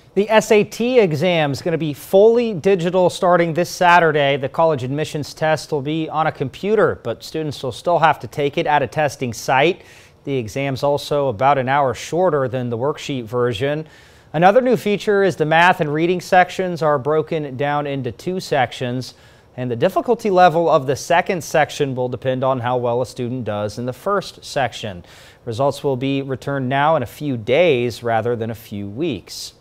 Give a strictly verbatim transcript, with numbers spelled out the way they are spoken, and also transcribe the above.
The S A T exam is going to be fully digital starting this Saturday. The college admissions test will be on a computer, but students will still have to take it at a testing site. The exam's also about an hour shorter than the worksheet version. Another new feature is the math and reading sections are broken down into two sections, and the difficulty level of the second section will depend on how well a student does in the first section. Results will be returned now in a few days rather than a few weeks.